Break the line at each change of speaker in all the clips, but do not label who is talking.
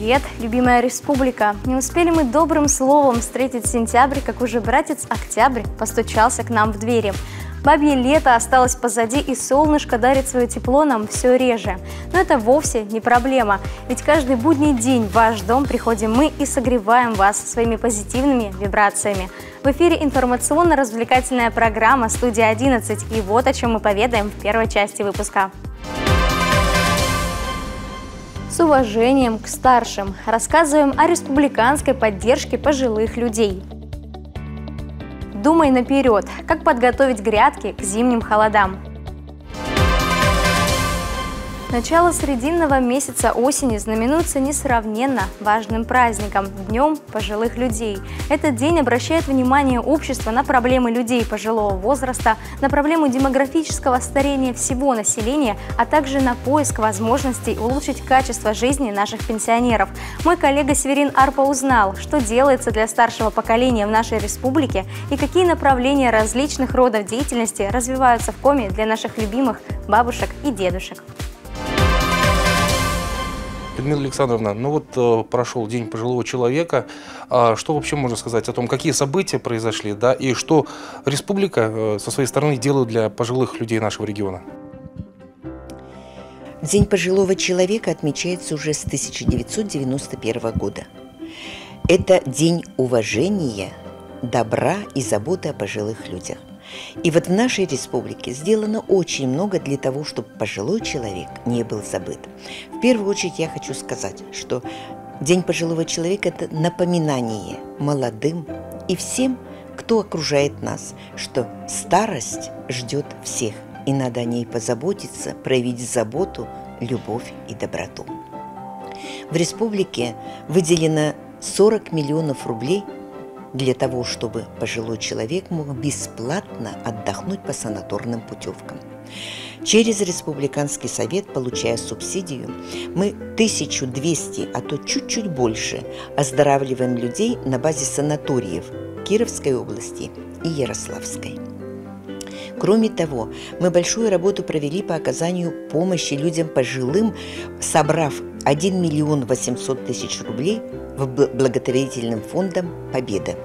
Привет, любимая республика! Не успели мы добрым словом встретить сентябрь, как уже братец Октябрь постучался к нам в двери. Бабье лето осталось позади, и солнышко дарит свое тепло нам все реже. Но это вовсе не проблема, ведь каждый будний день в ваш дом приходим мы и согреваем вас своими позитивными вибрациями. В эфире информационно-развлекательная программа «Студия 11», и вот о чем мы поведаем в первой части выпуска. С уважением к старшим рассказываем о республиканской поддержке пожилых людей. Думай наперед, как подготовить грядки к зимним холодам. Начало срединного месяца осени знаменуется несравненно важным праздником – Днем пожилых людей. Этот день обращает внимание общества на проблемы людей пожилого возраста, на проблему демографического старения всего населения, а также на поиск возможностей улучшить качество жизни наших пенсионеров. Мой коллега Северин Арпа узнал, что делается для старшего поколения в нашей республике и какие направления различных родов деятельности развиваются в Коми для наших любимых бабушек и дедушек.
Людмила Александровна, ну вот прошел День пожилого человека. Что вообще можно сказать о том, какие события произошли, да, и что республика со своей стороны делает для пожилых людей нашего региона?
День пожилого человека отмечается уже с 1991 года. Это день уважения, добра и заботы о пожилых людях. И вот в нашей республике сделано очень много для того, чтобы пожилой человек не был забыт. В первую очередь я хочу сказать, что День пожилого человека – это напоминание молодым и всем, кто окружает нас, что старость ждет всех, и надо о ней позаботиться, проявить заботу, любовь и доброту. В республике выделено 40 миллионов рублей для того, чтобы пожилой человек мог бесплатно отдохнуть по санаторным путевкам. Через Республиканский совет, получая субсидию, мы 1200, а то чуть-чуть больше, оздоравливаем людей на базе санаториев Кировской области и Ярославской. Кроме того, мы большую работу провели по оказанию помощи людям пожилым, собрав 1 миллион 800 тысяч рублей в благотворительным фондом «Победа».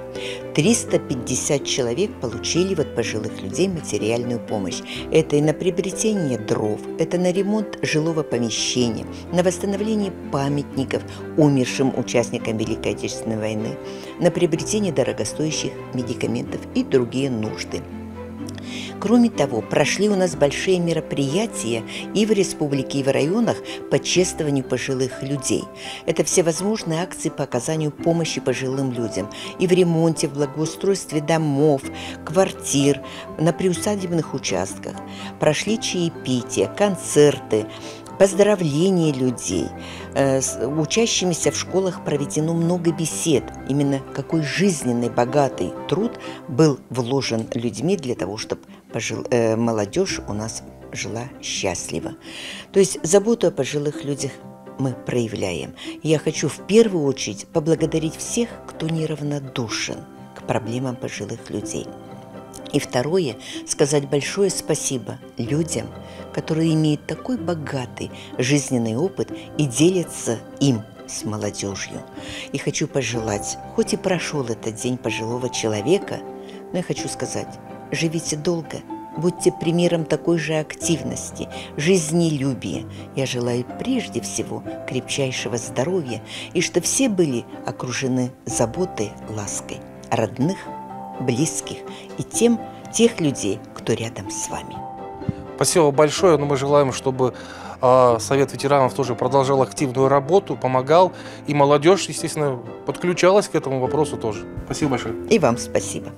350 человек получили от пожилых людей материальную помощь. Это и на приобретение дров, это на ремонт жилого помещения, на восстановление памятников умершим участникам Великой Отечественной войны, на приобретение дорогостоящих медикаментов и другие нужды. Кроме того, прошли у нас большие мероприятия и в республике, и в районах по чествованию пожилых людей. Это всевозможные акции по оказанию помощи пожилым людям и в ремонте, в благоустройстве домов, квартир, на приусадебных участках. Прошли чаепития, концерты, поздравления людей. С учащимися в школах проведено много бесед. Именно какой жизненный, богатый труд был вложен людьми для того, чтобы молодежь у нас жила счастливо. То есть заботу о пожилых людях мы проявляем. Я хочу в первую очередь поблагодарить всех, кто неравнодушен к проблемам пожилых людей. И второе, сказать большое спасибо людям, которые имеют такой богатый жизненный опыт и делятся им с молодежью. И хочу пожелать, хоть и прошел этот День пожилого человека, но я хочу сказать, живите долго, будьте примером такой же активности, жизнелюбия. Я желаю прежде всего крепчайшего здоровья и чтобы все были окружены заботой, лаской родных, близких и тех людей, кто рядом с вами.
Спасибо большое, но мы желаем, чтобы Совет ветеранов тоже продолжал активную работу, помогал, и молодежь, естественно, подключалась к этому вопросу тоже. Спасибо большое.
И вам спасибо.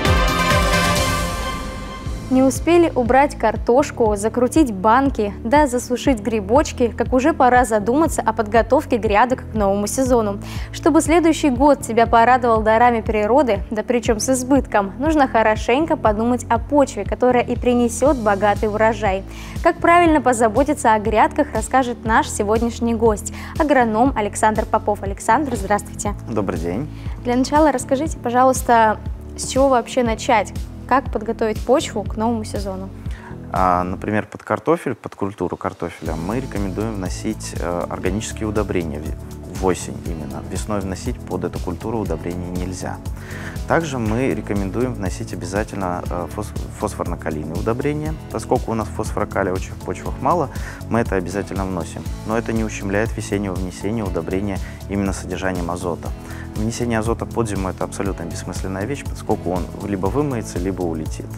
Не успели убрать картошку, закрутить банки, да засушить грибочки, как уже пора задуматься о подготовке грядок к новому сезону. Чтобы следующий год тебя порадовал дарами природы, да причем с избытком, нужно хорошенько подумать о почве, которая и принесет богатый урожай. Как правильно позаботиться о грядках, расскажет наш сегодняшний гость, агроном Александр Попов. Александр, здравствуйте.
Добрый день.
Для начала расскажите, пожалуйста, с чего вообще начать? Как подготовить почву к новому сезону?
Например, под культуру картофеля мы рекомендуем вносить органические удобрения в осень именно. Весной вносить под эту культуру удобрений нельзя. Также мы рекомендуем вносить обязательно фосфорно-калийные удобрения. Поскольку у нас фосфора-калия в почвах мало, мы это обязательно вносим. Но это не ущемляет весеннего внесения удобрения именно содержанием азота. Внесение азота под зиму – это абсолютно бессмысленная вещь, поскольку он либо вымоется, либо улетит.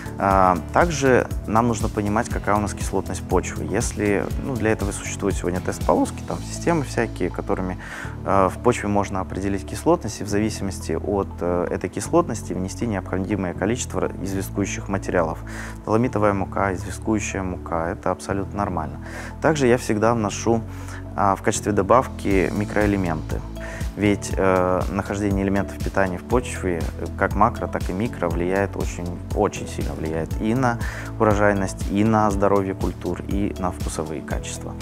Также нам нужно понимать, какая у нас кислотность почвы. Если, для этого существует сегодня тест-полоски, там системы всякие, которыми в почве можно определить кислотность и в зависимости от этой кислотности внести необходимое количество известкующих материалов. Доломитовая мука, известкующая мука – это абсолютно нормально. Также я всегда вношу в качестве добавки микроэлементы. Ведь нахождение элементов питания в почве, как макро, так и микро, влияет очень сильно влияет и на урожайность, и на здоровье культур, и на вкусовые качества.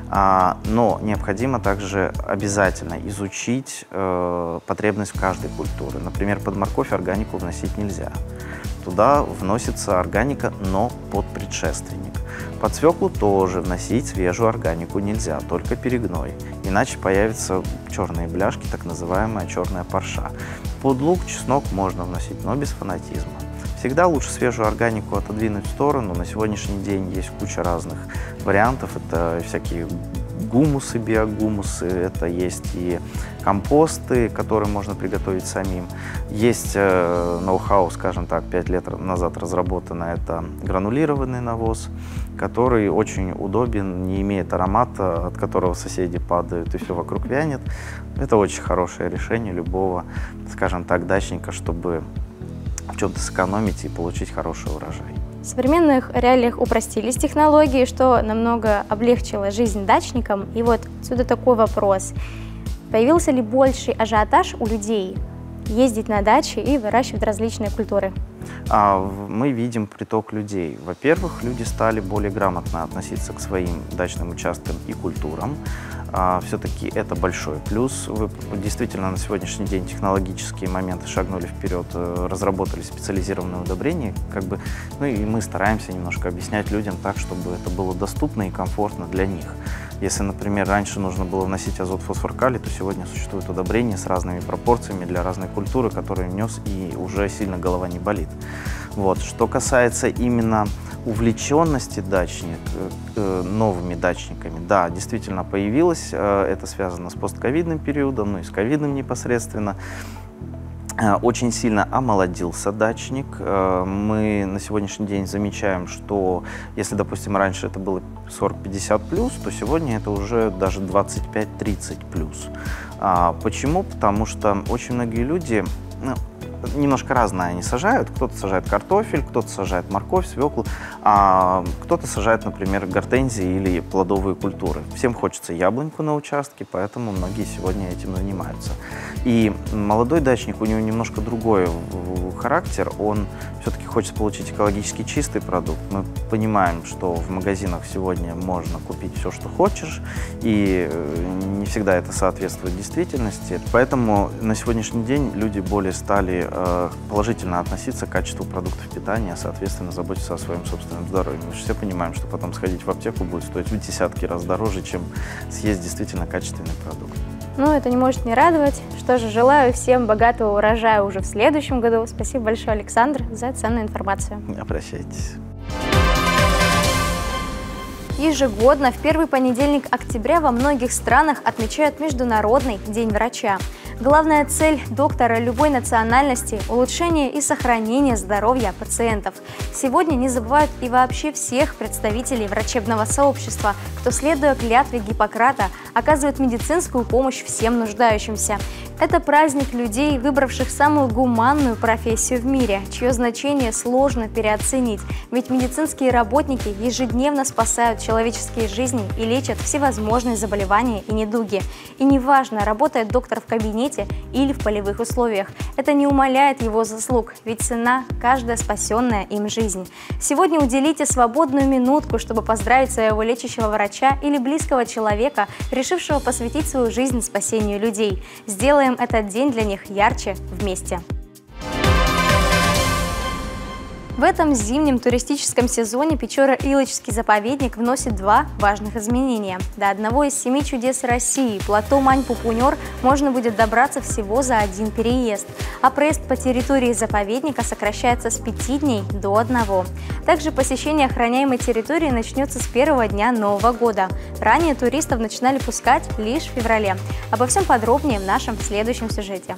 Но необходимо также обязательно изучить потребность каждой культуры. Например, под морковь органику вносить нельзя. Туда вносится органика, но под предшественник. Под свеклу тоже вносить свежую органику нельзя, только перегной. Иначе появятся черные бляшки, так называемая черная парша. Под лук, чеснок можно вносить, но без фанатизма. Всегда лучше свежую органику отодвинуть в сторону. На сегодняшний день есть куча разных вариантов. Это всякие гумусы, биогумусы, это есть и компосты, которые можно приготовить самим. Есть ноу-хау, скажем так, 5 лет назад разработано, это гранулированный навоз, который очень удобен, не имеет аромата, от которого соседи падают и все вокруг вянет. Это очень хорошее решение любого, скажем так, дачника, чтобы в чем-то сэкономить и получить хороший урожай.
В современных реалиях упростились технологии, что намного облегчило жизнь дачникам. И вот отсюда такой вопрос. Появился ли больший ажиотаж у людей ездить на дачи и выращивать различные культуры?
Мы видим приток людей. Во-первых, люди стали более грамотно относиться к своим дачным участкам и культурам. Все-таки это большой плюс. Вы действительно на сегодняшний день технологические моменты шагнули вперед, разработали специализированные удобрения. И мы стараемся немножко объяснять людям так, чтобы это было доступно и комфортно для них. Если, например, раньше нужно было вносить азот, фосфор, калий, то сегодня существуют удобрения с разными пропорциями для разной культуры, которые внес, и уже сильно голова не болит. Что касается именно увлеченности новыми дачниками, да, действительно появилось. Это связано с постковидным периодом, и с ковидом непосредственно. Очень сильно омолодился дачник. Мы на сегодняшний день замечаем, что если, допустим, раньше это было 40-50+, то сегодня это уже даже 25-30+. Почему? Потому что очень многие люди немножко разное они сажают. Кто-то сажает картофель, кто-то сажает морковь, свеклу, а кто-то сажает, например, гортензии или плодовые культуры. Всем хочется яблоньку на участке, поэтому многие сегодня этим занимаются. И молодой дачник, у него немножко другой характер, он все-таки хочет получить экологически чистый продукт. Мы понимаем, что в магазинах сегодня можно купить все, что хочешь, и не всегда это соответствует действительности. Поэтому на сегодняшний день люди более стали положительно относиться к качеству продуктов питания, соответственно, заботиться о своем собственном здоровье. Мы же все понимаем, что потом сходить в аптеку будет стоить в десятки раз дороже, чем съесть действительно качественный продукт.
Это не может не радовать. Что же, желаю всем богатого урожая уже в следующем году. Спасибо большое, Александр, за ценную информацию.
Обращайтесь.
Ежегодно в первый понедельник октября во многих странах отмечают Международный день врача. Главная цель доктора любой национальности – улучшение и сохранение здоровья пациентов. Сегодня не забывают и вообще всех представителей врачебного сообщества, кто, следуя клятве Гиппократа, оказывает медицинскую помощь всем нуждающимся. Это праздник людей, выбравших самую гуманную профессию в мире, чье значение сложно переоценить, ведь медицинские работники ежедневно спасают человеческие жизни и лечат всевозможные заболевания и недуги. И неважно, работает доктор в кабинете или в полевых условиях, это не умаляет его заслуг, ведь цена – каждая спасенная им жизнь. Сегодня уделите свободную минутку, чтобы поздравить своего лечащего врача или близкого человека, решившего посвятить свою жизнь спасению людей. Сделаем этот день для них ярче вместе. В этом зимнем туристическом сезоне Печора-Илочский заповедник вносит два важных изменения. До одного из 7 чудес России, плато Мань-Пупунер, можно будет добраться всего за один переезд, а проезд по территории заповедника сокращается с 5 дней до 1. Также посещение охраняемой территории начнется с первого дня Нового года. Ранее туристов начинали пускать лишь в феврале. Обо всем подробнее в нашем следующем сюжете.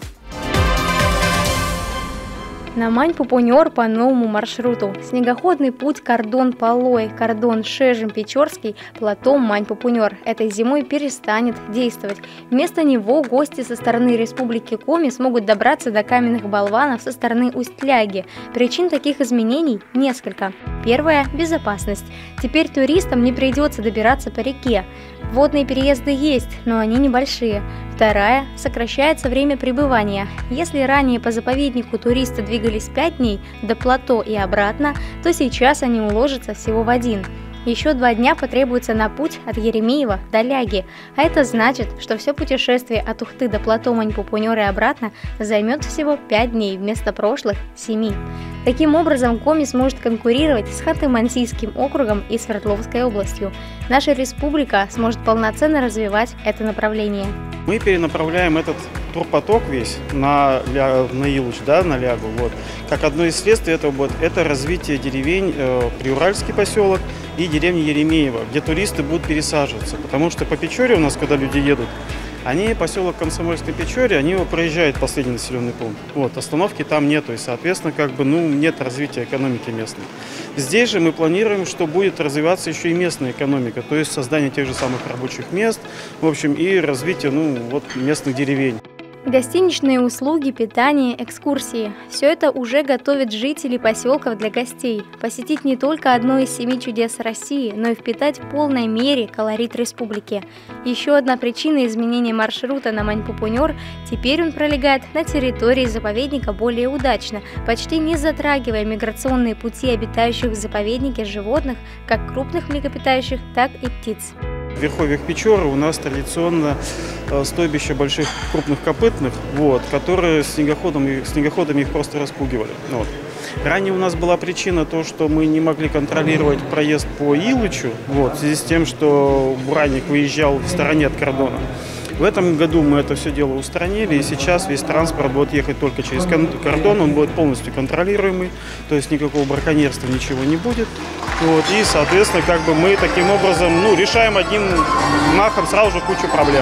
На Мань-Пупунер по новому маршруту. Снегоходный путь Кордон-Полой, Кордон-Шежем-Печорский, плато Мань-Пупунер этой зимой перестанет действовать. Вместо него гости со стороны Республики Коми смогут добраться до каменных болванов со стороны Усть-Ляги. Причин таких изменений несколько. Первая – безопасность. Теперь туристам не придется добираться по реке. Водные переезды есть, но они небольшие. Вторая – сокращается время пребывания. Если ранее по заповеднику туристы двигались 5 дней до плато и обратно, то сейчас они уложатся всего в 1. Еще 2 дня потребуется на путь от Еремеева до Ляги, а это значит, что все путешествие от Ухты до плато Мань-Пупунер и обратно займет всего 5 дней вместо прошлых 7. Таким образом, Коми сможет конкурировать с Ханты-Мансийским округом и Свердловской областью. Наша республика сможет полноценно развивать это направление.
Мы перенаправляем этот турпоток весь на Илуч, на Лягу. Вот. Как одно из следствий этого будет это развитие деревень Приуральский поселок и деревни Еремеево, где туристы будут пересаживаться. Потому что по Печоре у нас, когда люди едут, они поселок Комсомольской Печоре, они его проезжают, последний населенный пункт. Вот, остановки там нету, и, соответственно, нет развития экономики местной. Здесь же мы планируем, что будет развиваться еще и местная экономика, то есть создание тех же самых рабочих мест, в общем, и развитие местных деревень.
Гостиничные услуги, питание, экскурсии – все это уже готовят жители поселков для гостей. Посетить не только одно из 7 чудес России, но и впитать в полной мере колорит республики. Еще одна причина изменения маршрута на Мань-Пупунер – теперь он пролегает на территории заповедника более удачно, почти не затрагивая миграционные пути обитающих в заповеднике животных, как крупных млекопитающих, так и птиц.
В верховьях Печоры у нас традиционно стойбище больших крупных копытных, которые снегоходами их просто распугивали. Ранее у нас была причина то, что мы не могли контролировать проезд по Илычу, в связи с тем, что буранник выезжал в стороне от кордона. В этом году мы это все дело устранили, и сейчас весь транспорт будет ехать только через кордон, он будет полностью контролируемый, то есть никакого браконьерства, ничего не будет. И, соответственно, мы таким образом решаем одним махом сразу же кучу проблем.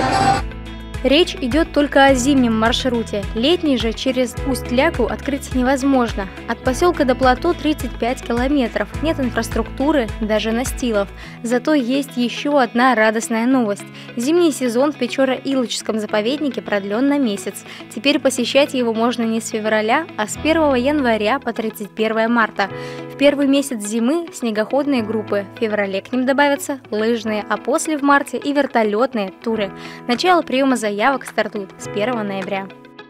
Речь идет только о зимнем маршруте. Летний же через Усть-Лягу открыть невозможно. От поселка до плато 35 километров. Нет инфраструктуры, даже настилов. Зато есть еще одна радостная новость. Зимний сезон в Печора-Илочском заповеднике продлен на месяц. Теперь посещать его можно не с февраля, а с 1 января по 31 марта. В первый месяц зимы снегоходные группы, в феврале к ним добавятся лыжные, а после в марте и вертолетные туры. Начало приема заявок стартует с 1 ноября.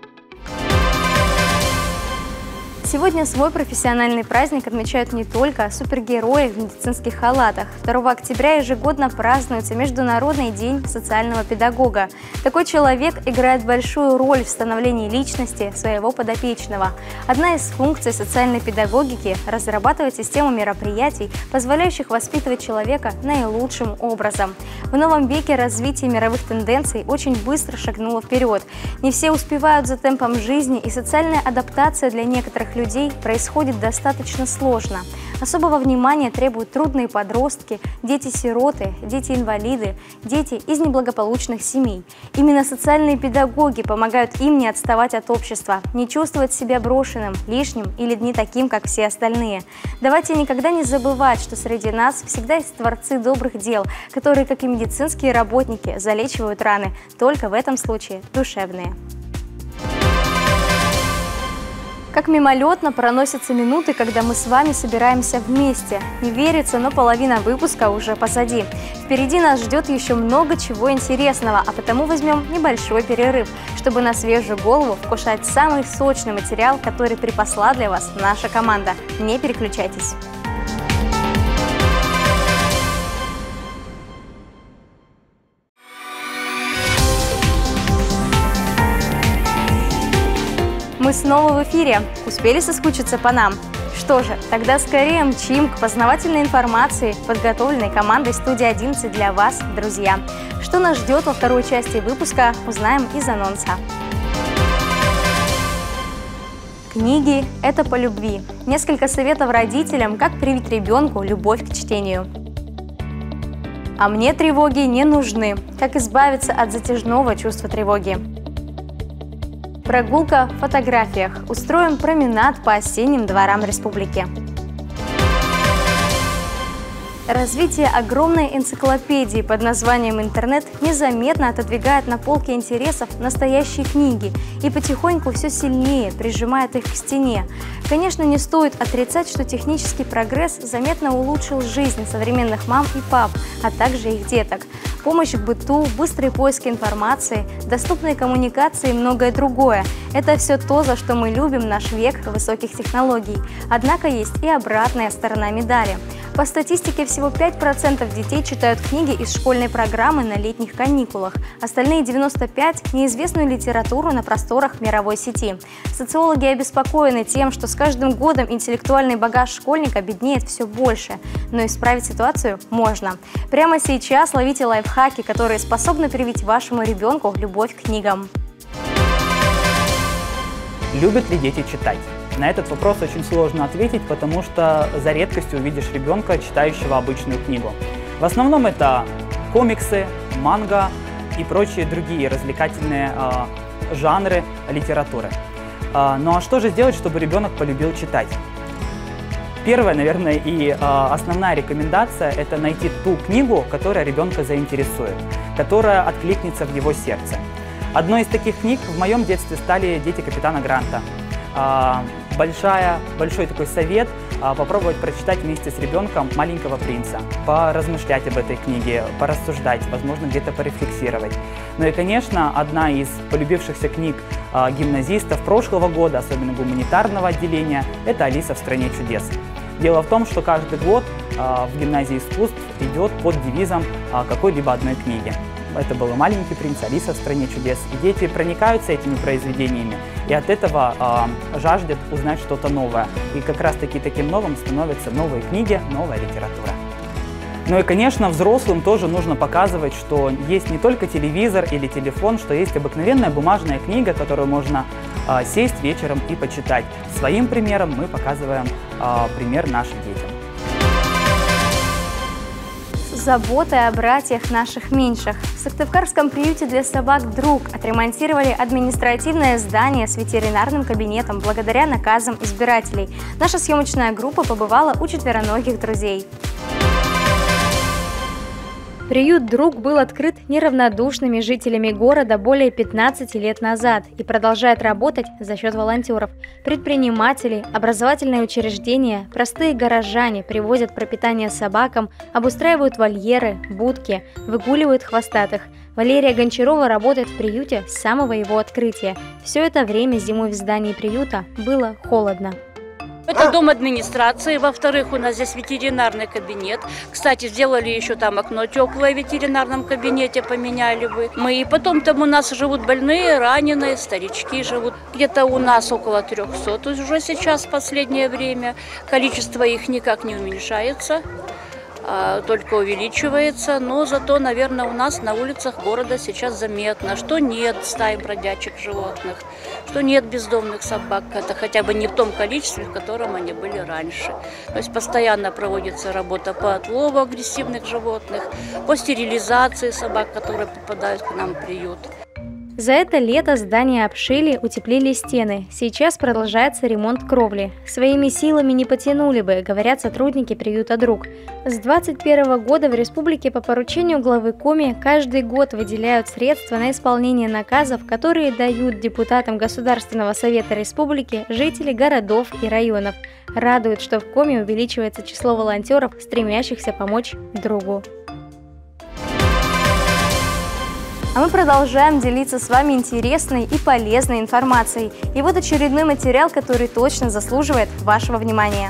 Сегодня свой профессиональный праздник отмечают не только супергерои в медицинских халатах. 2 октября ежегодно празднуется Международный день социального педагога. Такой человек играет большую роль в становлении личности своего подопечного. Одна из функций социальной педагогики – разрабатывать систему мероприятий, позволяющих воспитывать человека наилучшим образом. В новом веке развитие мировых тенденций очень быстро шагнуло вперед. Не все успевают за темпом жизни, и социальная адаптация для некоторых людей происходит достаточно сложно. Особого внимания требуют трудные подростки, дети-сироты, дети-инвалиды, дети из неблагополучных семей. Именно социальные педагоги помогают им не отставать от общества, не чувствовать себя брошенным, лишним или не таким, как все остальные. Давайте никогда не забывать, что среди нас всегда есть творцы добрых дел, которые, как и медицинские работники, залечивают раны, только в этом случае душевные. Как мимолетно проносятся минуты, когда мы с вами собираемся вместе. Не верится, но половина выпуска уже позади. Впереди нас ждет еще много чего интересного, а потому возьмем небольшой перерыв, чтобы на свежую голову вкушать самый сочный материал, который припасла для вас наша команда. Не переключайтесь. Мы снова в эфире. Успели соскучиться по нам? Что же, тогда скорее мчим к познавательной информации, подготовленной командой студии 11 для вас, друзья. Что нас ждет во второй части выпуска, узнаем из анонса. Книги – это по любви. Несколько советов родителям, как привить ребенку любовь к чтению. А мне тревоги не нужны. Как избавиться от затяжного чувства тревоги. Прогулка в фотографиях. Устроим променад по осенним дворам республики. Развитие огромной энциклопедии под названием «Интернет» незаметно отодвигает на полке интересов настоящие книги и потихоньку все сильнее прижимает их к стене. Конечно, не стоит отрицать, что технический прогресс заметно улучшил жизнь современных мам и пап, а также их деток. Помощь в быту, быстрый поиск информации, доступные коммуникации и многое другое. Это все то, за что мы любим наш век высоких технологий. Однако есть и обратная сторона медали. По статистике, всего 5% детей читают книги из школьной программы на летних каникулах. Остальные 95% – неизвестную литературу на просторах мировой сети. Социологи обеспокоены тем, что с каждым годом интеллектуальный багаж школьника беднеет все больше. Но исправить ситуацию можно. Прямо сейчас ловите лайфхаки, которые способны привить вашему ребенку любовь к книгам.
Любят ли дети читать? На этот вопрос очень сложно ответить, потому что за редкостью увидишь ребенка, читающего обычную книгу. В основном это комиксы, манга и прочие другие развлекательные жанры литературы. Ну а что же сделать, чтобы ребенок полюбил читать? Первая, наверное, и основная рекомендация – это найти ту книгу, которая ребенка заинтересует, которая откликнется в его сердце. Одной из таких книг в моем детстве стали «Дети капитана Гранта». Большой такой совет попробовать прочитать вместе с ребенком «Маленького принца», поразмышлять об этой книге, порассуждать, возможно, где-то порефлексировать. Ну и, конечно, одна из полюбившихся книг гимназистов прошлого года, особенно гуманитарного отделения, это «Алиса в стране чудес». Дело в том, что каждый год в гимназии искусств идет под девизом какой-либо одной книги. Это был «Маленький принц», «Алиса в стране чудес». И дети проникаются этими произведениями и от этого жаждут узнать что-то новое. И как раз-таки таким новым становятся новые книги, новая литература. Ну и, конечно, взрослым тоже нужно показывать, что есть не только телевизор или телефон, что есть обыкновенная бумажная книга, которую можно сесть вечером и почитать. Своим примером мы показываем пример нашим детям.
Заботой о братьях наших меньших. В Сыктывкарском приюте для собак «Друг» отремонтировали административное здание с ветеринарным кабинетом благодаря наказам избирателей. Наша съемочная группа побывала у четвероногих друзей. Приют «Друг» был открыт неравнодушными жителями города более 15 лет назад и продолжает работать за счет волонтеров. Предприниматели, образовательные учреждения, простые горожане привозят пропитание собакам, обустраивают вольеры, будки, выгуливают хвостатых. Валерия Гончарова работает в приюте с самого его открытия. Все это время зимой в здании приюта было холодно.
Это дом администрации, во-вторых, у нас здесь ветеринарный кабинет. Кстати, сделали еще там окно теплое в ветеринарном кабинете, поменяли бы. Мы и потом там у нас живут больные, раненые, старички живут. Где-то у нас около 300 уже сейчас в последнее время. Количество их никак не уменьшается, только увеличивается, но зато, наверное, у нас на улицах города сейчас заметно, что нет стаи бродячих животных, что нет бездомных собак, это хотя бы не в том количестве, в котором они были раньше. То есть постоянно проводится работа по отлову агрессивных животных, по стерилизации собак, которые попадают к нам в приют.
За это лето здание обшили, утеплили стены. Сейчас продолжается ремонт кровли. Своими силами не потянули бы, говорят сотрудники приюта «Друг». С 2021 года в республике по поручению главы Коми каждый год выделяют средства на исполнение наказов, которые дают депутатам Государственного совета республики жители городов и районов. Радует, что в Коми увеличивается число волонтеров, стремящихся помочь другу. А мы продолжаем делиться с вами интересной и полезной информацией. И вот очередной материал, который точно заслуживает вашего внимания.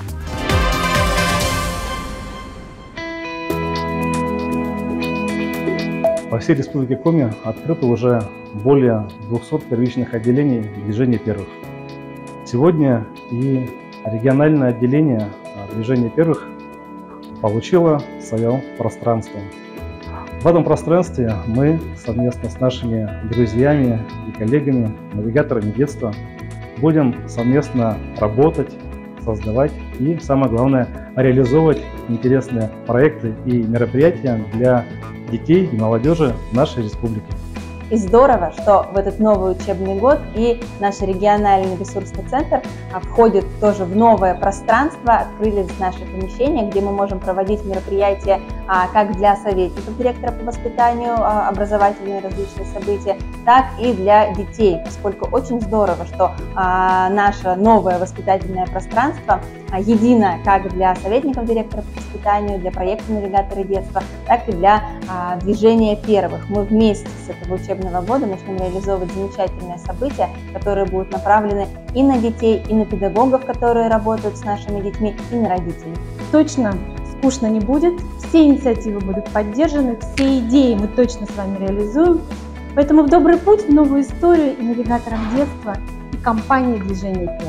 По всей республике Коми открыто уже более 200 первичных отделений движения первых. Сегодня и региональное отделение движения первых получило свое пространство. В этом пространстве мы совместно с нашими друзьями и коллегами, навигаторами детства, будем совместно работать, создавать и, самое главное, реализовывать интересные проекты и мероприятия для детей и молодежи нашей республики.
И здорово, что в этот новый учебный год и наш региональный ресурсный центр входит тоже в новое пространство, открылись наши помещения, где мы можем проводить мероприятия как для советников директора по воспитанию, образовательные различные события, так и для детей, поскольку очень здорово, что наше новое воспитательное пространство едино как для советников директора по воспитанию, для проекта «Навигаторы детства», так и для движения первых. Мы вместе с этого учебного года начнем реализовывать замечательные события, которые будут направлены и на детей, и на педагогов, которые работают с нашими детьми, и на родителей.
Точно скучно не будет, все инициативы будут поддержаны, все идеи мы точно с вами реализуем. Поэтому в добрый путь, в новую историю и навигаторам детства, и компании «Движение первых».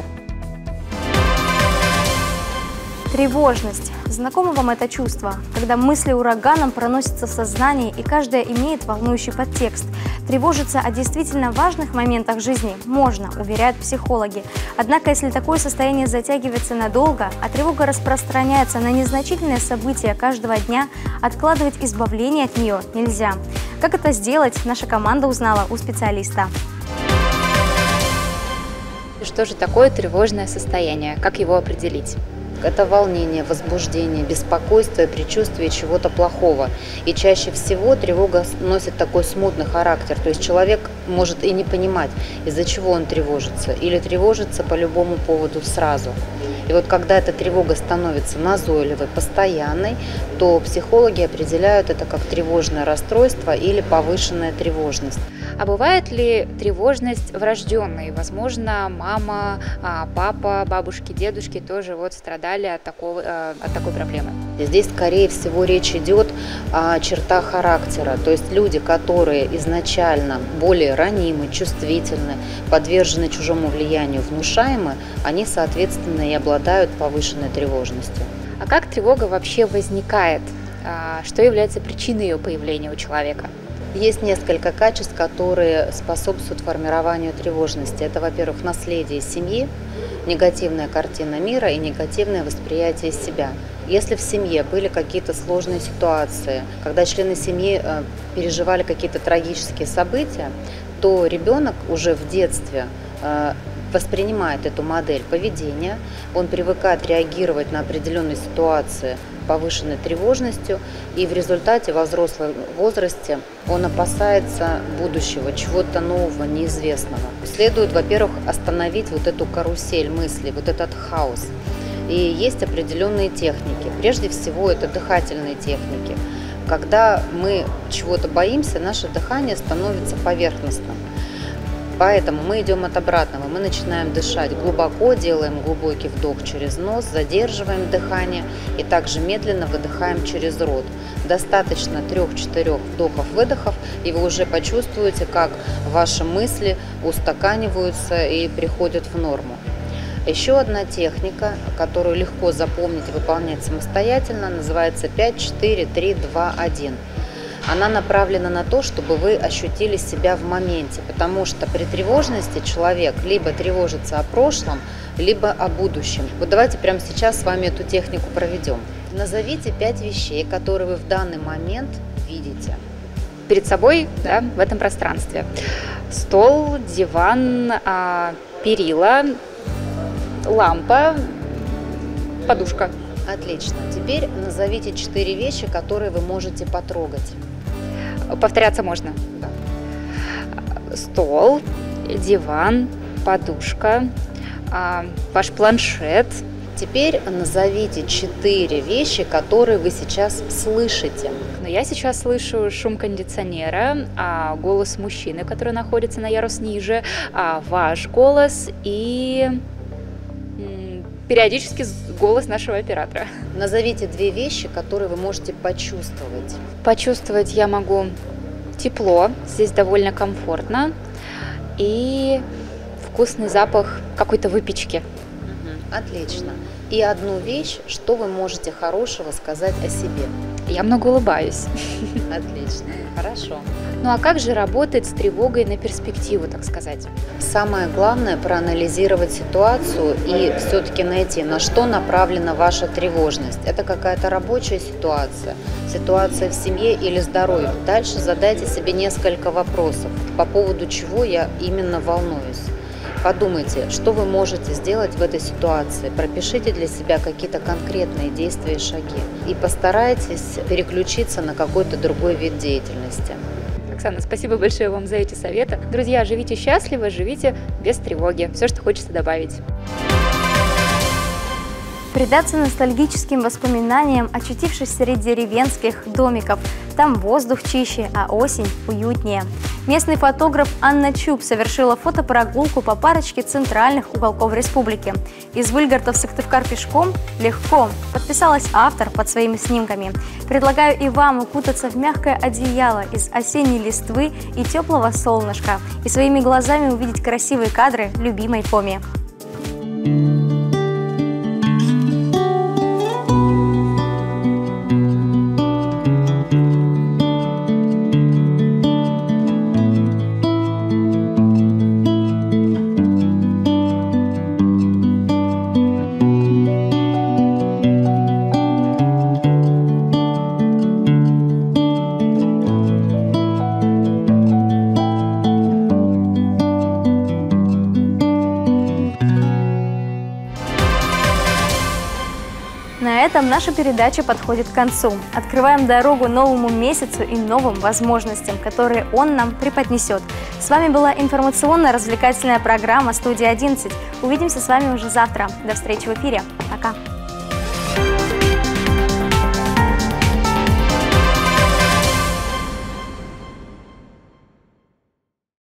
Тревожность. Знакомо вам это чувство, когда мысли ураганом проносятся в сознании и каждая имеет волнующий подтекст. Тревожиться о действительно важных моментах жизни можно, уверяют психологи. Однако, если такое состояние затягивается надолго, а тревога распространяется на незначительные события каждого дня, откладывать избавление от нее нельзя. Как это сделать, наша команда узнала у специалиста.
Что же такое тревожное состояние? Как его определить? Это волнение, возбуждение, беспокойство и предчувствие чего-то плохого. И чаще всего тревога носит такой смутный характер. То есть человек может и не понимать, из-за чего он тревожится. Или тревожится по любому поводу сразу. И вот когда эта тревога становится назойливой, постоянной, то психологи определяют это как тревожное расстройство или повышенная тревожность.
А бывает ли тревожность врожденной? Возможно, мама, папа, бабушки, дедушки тоже страдали от такой проблемы.
Здесь, скорее всего, речь идет о чертах характера. То есть люди, которые изначально более ранимы, чувствительны, подвержены чужому влиянию, внушаемы, они, соответственно, и обладают повышенной тревожностью.
А как тревога вообще возникает? Что является причиной ее появления у человека?
Есть несколько качеств, которые способствуют формированию тревожности. Это, во-первых, наследие семьи, негативная картина мира и негативное восприятие себя. Если в семье были какие-то сложные ситуации, когда члены семьи переживали какие-то трагические события, то ребенок уже в детстве воспринимает эту модель поведения, он привыкает реагировать на определенные ситуации повышенной тревожностью, и в результате во взрослом возрасте он опасается будущего, чего-то нового, неизвестного. Следует, во-первых, остановить вот эту карусель мыслей, вот этот хаос. И есть определенные техники. Прежде всего, это дыхательные техники. Когда мы чего-то боимся, наше дыхание становится поверхностным. Поэтому мы идем от обратного, мы начинаем дышать глубоко, делаем глубокий вдох через нос, задерживаем дыхание и также медленно выдыхаем через рот. Достаточно 3-4 вдохов-выдохов, и вы уже почувствуете, как ваши мысли устаканиваются и приходят в норму. Еще одна техника, которую легко запомнить и выполнять самостоятельно, называется 5-4-3-2-1. Она направлена на то, чтобы вы ощутили себя в моменте, потому что при тревожности человек либо тревожится о прошлом, либо о будущем. Вот давайте прямо сейчас с вами эту технику проведем. Назовите 5 вещей, которые вы в данный момент видите.
Перед собой, да, в этом пространстве. Стол, диван, перила, лампа, подушка.
Отлично. Теперь назовите 4 вещи, которые вы можете потрогать.
Повторяться можно.
Да.
Стол, диван, подушка, ваш планшет.
Теперь назовите 4 вещи, которые вы сейчас слышите.
Но я сейчас слышу шум кондиционера, голос мужчины, который находится на ярус ниже, ваш голос и периодически голос нашего оператора.
Назовите 2 вещи, которые вы можете почувствовать.
Почувствовать я могу тепло, здесь довольно комфортно, и вкусный запах какой-то выпечки.
Отлично. И одну вещь, что вы можете хорошего сказать о себе?
Я много улыбаюсь.
Отлично, хорошо.
Ну а как же работать с тревогой на перспективу, так сказать?
Самое главное – проанализировать ситуацию и все-таки найти, на что направлена ваша тревожность. Это какая-то рабочая ситуация, ситуация в семье или здоровье. Дальше задайте себе несколько вопросов, по поводу чего я именно волнуюсь. Подумайте, что вы можете сделать в этой ситуации, пропишите для себя какие-то конкретные действия и шаги и постарайтесь переключиться на какой-то другой вид деятельности.
Оксана, спасибо большое вам за эти советы. Друзья, живите счастливо, живите без тревоги. Все, что хочется добавить.
Предаться ностальгическим воспоминаниям, очутившись среди деревенских домиков. Там воздух чище, а осень уютнее. Местный фотограф Анна Чуб совершила фотопрогулку по парочке центральных уголков республики. Из Выльгарта в Сыктывкар пешком легко, подписалась автор под своими снимками. Предлагаю и вам укутаться в мягкое одеяло из осенней листвы и теплого солнышка и своими глазами увидеть красивые кадры любимой Коми. На этом наша передача подходит к концу. Открываем дорогу новому месяцу и новым возможностям, которые он нам преподнесет. С вами была информационно-развлекательная программа «Студия 11». Увидимся с вами уже завтра. До встречи в эфире. Пока.